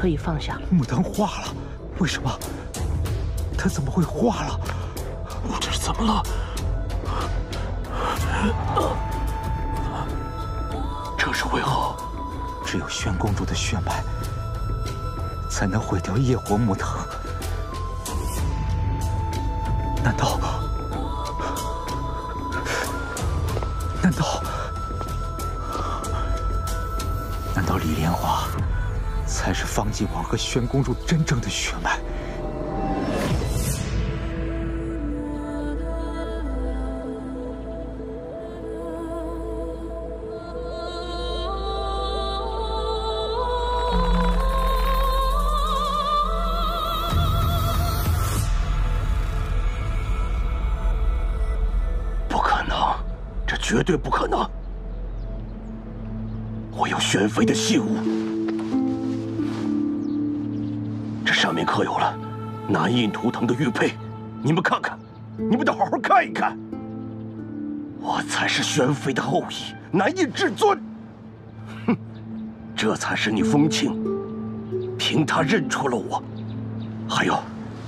可以放下。 木藤化了，为什么？他怎么会化了？ 这是怎么了？这是为何？ 只有玄公主的血脉，才能毁掉业火木藤。难道？难道李莲华才是方继王和玄公主真正的血脉？ 不可能，这绝对不可能！我有玄飞的信物，这上面刻有了南印图腾的玉佩，你们看看，你们得好好看一看。我才是玄飞的后裔，南印至尊。哼，这才是你风清，凭他认出了我。还有，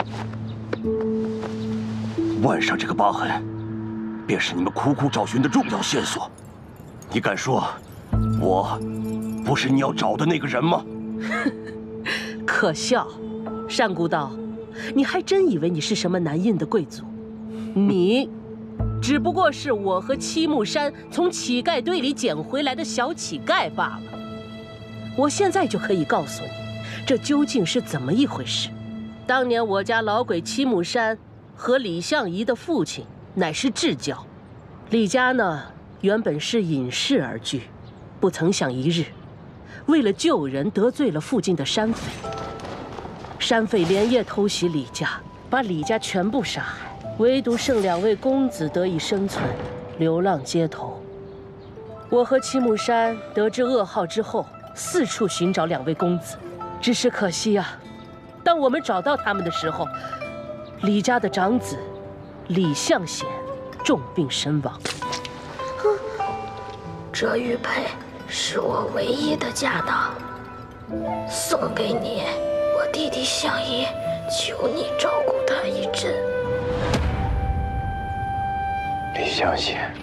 腕上这个疤痕，便是你们苦苦找寻的重要线索。你敢说？ 我不是你要找的那个人吗？ 可笑，单古道，你还真以为你是什么南印的贵族？你只不过是我和七木山从乞丐堆里捡回来的小乞丐罢了。我现在就可以告诉你，这究竟是怎么一回事。当年我家老鬼七木山和李相夷的父亲乃是至交，李家呢原本是隐士而居。 不曾想一日，为了救人得罪了附近的山匪，山匪连夜偷袭李家，把李家全部杀害，唯独剩2位公子得以生存，流浪街头。我和七木山得知噩耗之后，四处寻找2位公子，只是可惜啊，当我们找到他们的时候，李家的长子李相显重病身亡。 这玉佩。 是我唯一的家当，送给你。我弟弟相夷，求你照顾他一阵。 李相显，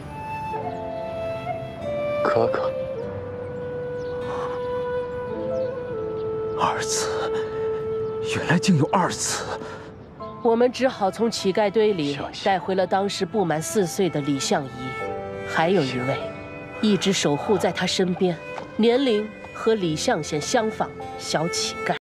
哥哥， 二子，原来竟有2子。 我们只好从乞丐堆里带回了当时不满4岁的李相夷，还有1位。 一直守护在他身边，年龄和李相显相仿，小乞丐。